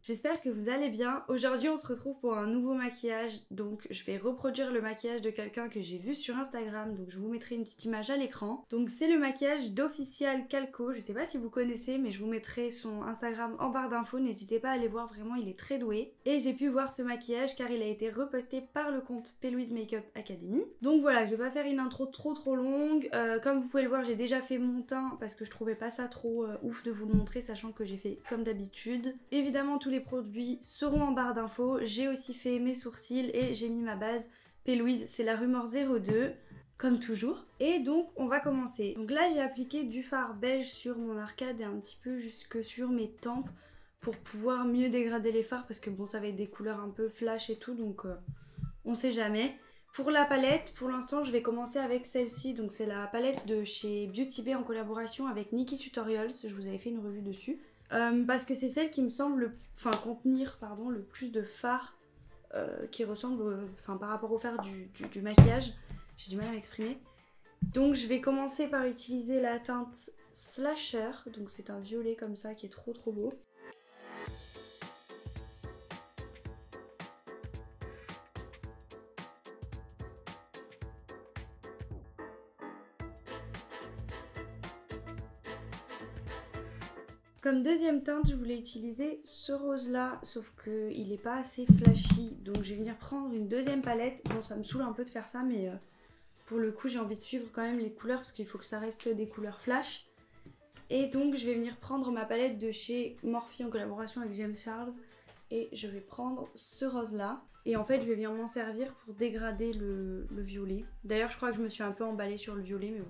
J'espère que vous allez bien. Aujourd'hui on se retrouve pour un nouveau maquillage. Donc je vais reproduire le maquillage de quelqu'un que j'ai vu sur Instagram. Donc je vous mettrai une petite image à l'écran. Donc c'est le maquillage d'Official Calco. Je sais pas si vous connaissez mais je vous mettrai son Instagram en barre d'infos. N'hésitez pas à aller voir, vraiment il est très doué. Et j'ai pu voir ce maquillage car il a été reposté par le compte P-Louise Makeup Academy. Donc voilà, je vais pas faire une intro trop longue. Comme vous pouvez le voir, j'ai déjà fait mon teint parce que je trouvais pas ça trop ouf de vous le montrer, sachant que j'ai fait comme d'habitude. Évidemment tous les produits seront en barre d'infos. J'ai aussi fait mes sourcils et j'ai mis ma base P-Louise, c'est la Rumor 02 comme toujours. Et donc on va commencer. Donc là j'ai appliqué du fard beige sur mon arcade et un petit peu jusque sur mes tempes pour pouvoir mieux dégrader les fards parce que bon ça va être des couleurs un peu flash et tout, donc on sait jamais. Pour la palette, pour l'instant je vais commencer avec celle-ci, donc c'est la palette de chez Beauty Bay en collaboration avec Nikkie Tutorials, je vous avais fait une revue dessus. Parce que c'est celle qui me semble contenir le plus de fard qui ressemble par rapport au fard du maquillage. J'ai du mal à m'exprimer. Donc je vais commencer par utiliser la teinte Slasher, donc c'est un violet comme ça qui est trop beau. Comme deuxième teinte, je voulais utiliser ce rose là, sauf qu'il n'est pas assez flashy. Donc je vais venir prendre une deuxième palette. Bon, ça me saoule un peu de faire ça, mais pour le coup j'ai envie de suivre quand même les couleurs parce qu'il faut que ça reste des couleurs flash. Et donc je vais venir prendre ma palette de chez Morphe en collaboration avec James Charles. Et je vais prendre ce rose là. Et en fait je vais venir m'en servir pour dégrader le violet. D'ailleurs je crois que je me suis un peu emballée sur le violet, mais bon.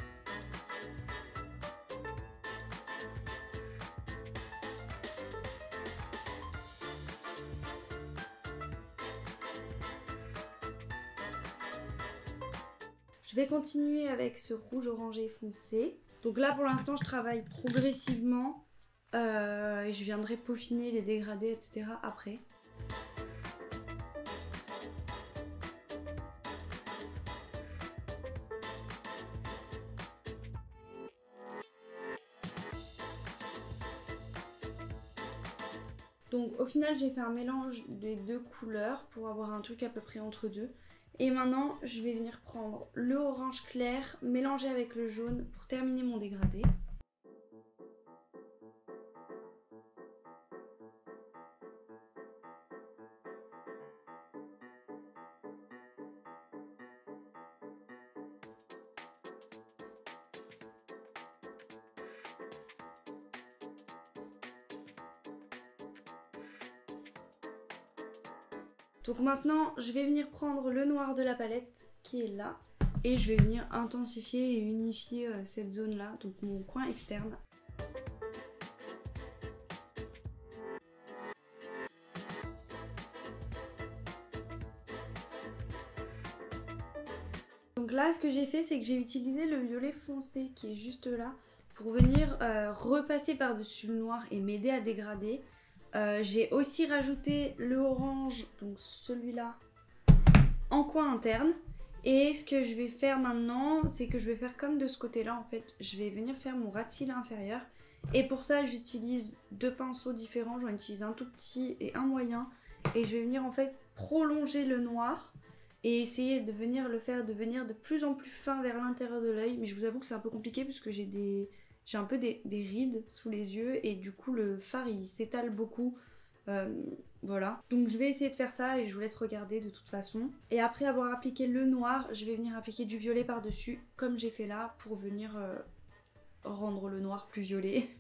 Je vais continuer avec ce rouge orangé foncé. Donc là pour l'instant je travaille progressivement et je viendrai peaufiner les dégradés etc. après. Donc au final j'ai fait un mélange des deux couleurs pour avoir un truc à peu près entre deux. Et maintenant je vais venir prendre le orange clair mélangé avec le jaune pour terminer mon dégradé. Donc maintenant je vais venir prendre le noir de la palette qui est là et je vais venir intensifier et unifier cette zone là, donc mon coin externe. Donc là ce que j'ai fait c'est que j'ai utilisé le violet foncé qui est juste là pour venir repasser par dessus le noir et m'aider à dégrader. J'ai aussi rajouté le orange, donc celui-là, en coin interne. Et ce que je vais faire maintenant, c'est que je vais faire comme de ce côté-là en fait. Je vais venir faire mon ras de cils inférieur. Et pour ça, j'utilise deux pinceaux différents. J'en utilise un tout petit et un moyen. Et je vais venir en fait prolonger le noir et essayer de venir le faire devenir de plus en plus fin vers l'intérieur de l'œil. Mais je vous avoue que c'est un peu compliqué puisque j'ai un peu des rides sous les yeux et du coup le fard il s'étale beaucoup. Voilà, donc je vais essayer de faire ça et je vous laisse regarder de toute façon. Et après avoir appliqué le noir, je vais venir appliquer du violet par dessus comme j'ai fait là pour venir rendre le noir plus violet.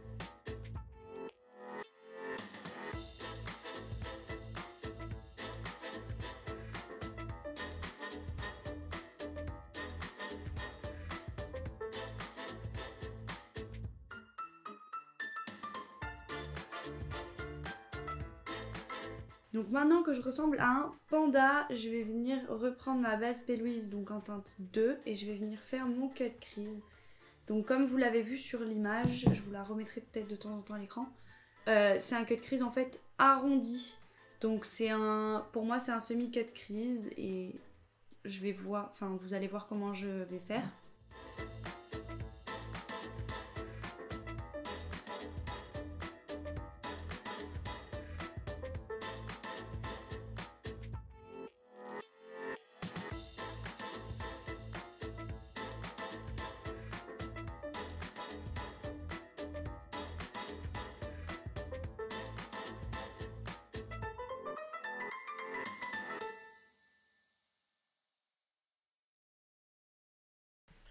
Donc maintenant que je ressemble à un panda, je vais venir reprendre ma base P-Louise donc en teinte 2 et je vais venir faire mon cut crease. Donc comme vous l'avez vu sur l'image, je vous la remettrai peut-être de temps en temps à l'écran. C'est un cut crease en fait arrondi. Donc pour moi c'est un semi-cut crease et je vais voir, vous allez voir comment je vais faire.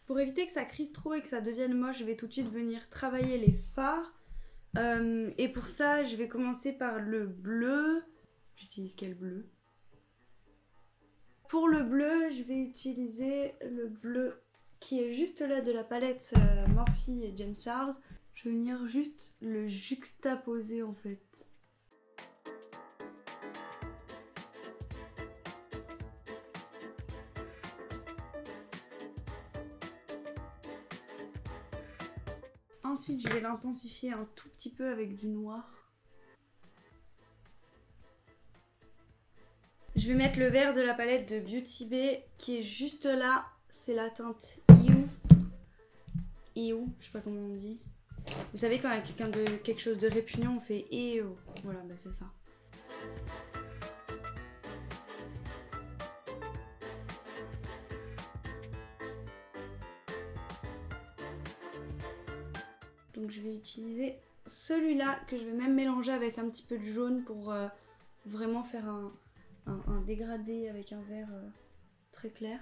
Pour éviter que ça crisse trop et que ça devienne moche, je vais tout de suite venir travailler les fards. Et pour ça, je vais commencer par le bleu. J'utilise quel bleu? Pour le bleu, je vais utiliser le bleu qui est juste là de la palette Morphe et James Charles. Je vais venir juste le juxtaposer en fait. Ensuite, je vais l'intensifier un tout petit peu avec du noir. Je vais mettre le vert de la palette de Beauty Bay qui est juste là. C'est la teinte Ew, je sais pas comment on dit. Vous savez quand il y a quelque chose de répugnant, on fait Ew. Voilà, bah c'est ça. Donc je vais utiliser celui-là que je vais même mélanger avec un petit peu de jaune pour vraiment faire un dégradé avec un vert très clair.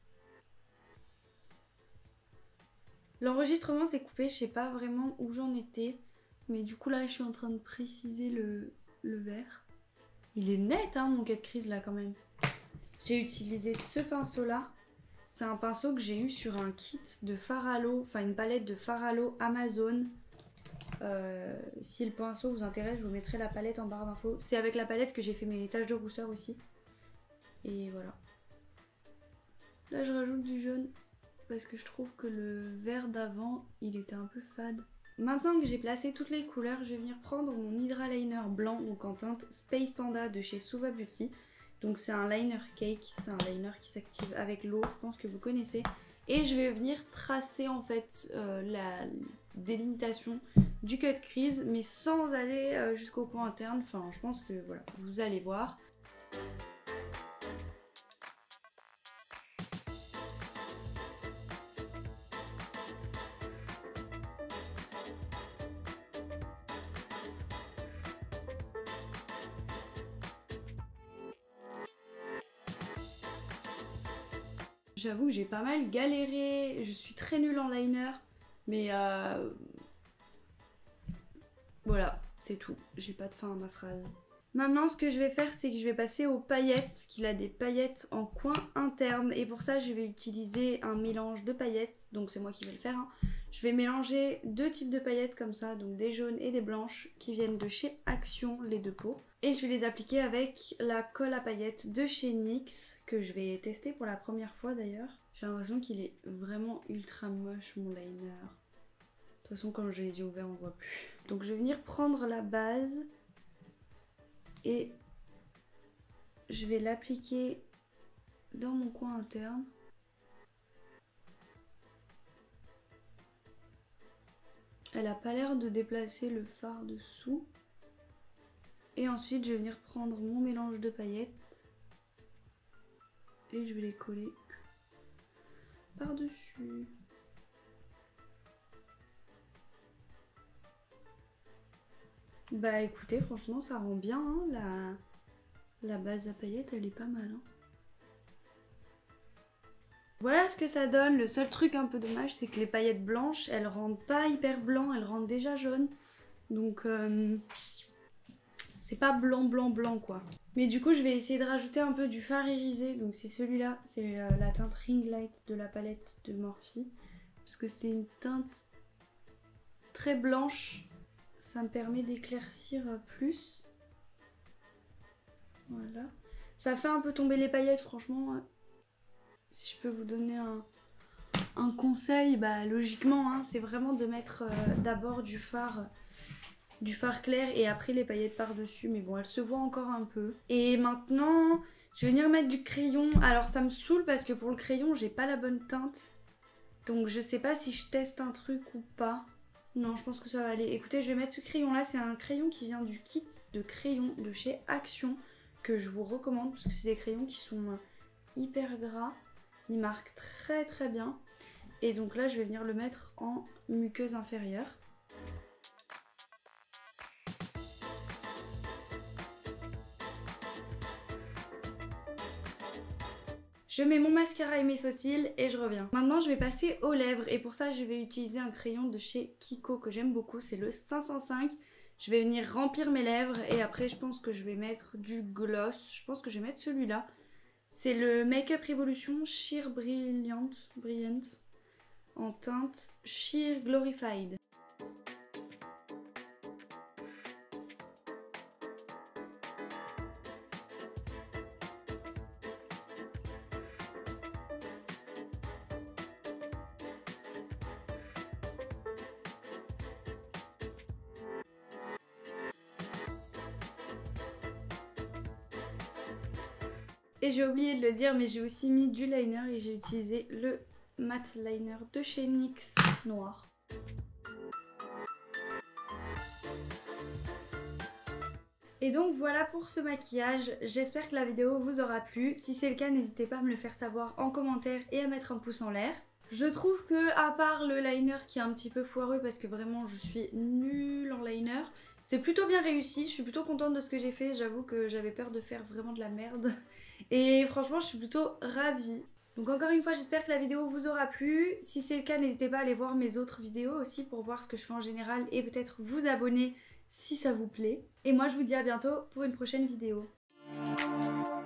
L'enregistrement s'est coupé, je sais pas vraiment où j'en étais, mais du coup là je suis en train de préciser le vert. Il est net hein mon cut crease là quand même. J'ai utilisé ce pinceau là. C'est un pinceau que j'ai eu sur un kit de fard à l'eau, enfin une palette de fard à l'eau Amazon. Si le pinceau vous intéresse, je vous mettrai la palette en barre d'infos. C'est avec la palette que j'ai fait mes taches de rousseur aussi. Et voilà. Là je rajoute du jaune parce que je trouve que le vert d'avant il était un peu fade. Maintenant que j'ai placé toutes les couleurs, je vais venir prendre mon Hydra Liner blanc, donc en teinte Space Panda de chez Suva Beauty. Donc c'est un liner cake, c'est un liner qui s'active avec l'eau, je pense que vous connaissez. Et je vais venir tracer en fait la délimitation du cut crease, mais sans aller jusqu'au coin interne. Enfin, je pense que voilà, vous allez voir. J'avoue que j'ai pas mal galéré, je suis très nulle en liner, mais voilà, c'est tout, j'ai pas de fin à ma phrase. Maintenant ce que je vais faire c'est que je vais passer aux paillettes, parce qu'il a des paillettes en coin interne, et pour ça je vais utiliser un mélange de paillettes, donc c'est moi qui vais le faire. Hein. Je vais mélanger deux types de paillettes comme ça, donc des jaunes et des blanches, qui viennent de chez Action, les deux pots. Et je vais les appliquer avec la colle à paillettes de chez NYX, que je vais tester pour la première fois d'ailleurs. J'ai l'impression qu'il est vraiment ultra moche mon liner. De toute façon quand j'ai les yeux ouverts on voit plus. Donc je vais venir prendre la base et je vais l'appliquer dans mon coin interne. Elle a pas l'air de déplacer le fard dessous. Et ensuite, je vais venir prendre mon mélange de paillettes et je vais les coller par-dessus. Bah écoutez, franchement, ça rend bien. Hein, la base à paillettes, elle est pas mal. Hein. Voilà ce que ça donne. Le seul truc un peu dommage, c'est que les paillettes blanches, elles rendent pas hyper blanc, elles rendent déjà jaune. Donc... c'est pas blanc blanc blanc quoi. Mais du coup je vais essayer de rajouter un peu du fard irisé. Donc c'est celui-là, c'est la teinte Ring Light de la palette de Morphe. Parce que c'est une teinte très blanche. Ça me permet d'éclaircir plus. Voilà. Ça fait un peu tomber les paillettes franchement. Si je peux vous donner un conseil, bah logiquement hein, c'est vraiment de mettre d'abord du fard clair et après les paillettes par-dessus, mais bon, elles se voient encore un peu. Et maintenant, je vais venir mettre du crayon. Alors ça me saoule parce que pour le crayon, j'ai pas la bonne teinte. Donc je sais pas si je teste un truc ou pas. Non, je pense que ça va aller. Écoutez, je vais mettre ce crayon-là. C'est un crayon qui vient du kit de crayons de chez Action, que je vous recommande parce que c'est des crayons qui sont hyper gras. Ils marquent très très bien. Et donc là, je vais venir le mettre en muqueuse inférieure. Je mets mon mascara et mes faux cils et je reviens. Maintenant je vais passer aux lèvres et pour ça je vais utiliser un crayon de chez Kiko que j'aime beaucoup, c'est le 505. Je vais venir remplir mes lèvres et après je pense que je vais mettre du gloss. Je pense que je vais mettre celui-là. C'est le Make Up Revolution Sheer Brilliant en teinte Sheer Glorified. Et j'ai oublié de le dire, mais j'ai aussi mis du liner et j'ai utilisé le matte liner de chez NYX noir. Et donc voilà pour ce maquillage, j'espère que la vidéo vous aura plu. Si c'est le cas, n'hésitez pas à me le faire savoir en commentaire et à mettre un pouce en l'air. Je trouve que, à part le liner qui est un petit peu foireux parce que vraiment je suis nulle en liner, c'est plutôt bien réussi, je suis plutôt contente de ce que j'ai fait, j'avoue que j'avais peur de faire vraiment de la merde. Et franchement je suis plutôt ravie. Donc encore une fois j'espère que la vidéo vous aura plu, si c'est le cas n'hésitez pas à aller voir mes autres vidéos aussi pour voir ce que je fais en général et peut-être vous abonner si ça vous plaît. Et moi je vous dis à bientôt pour une prochaine vidéo.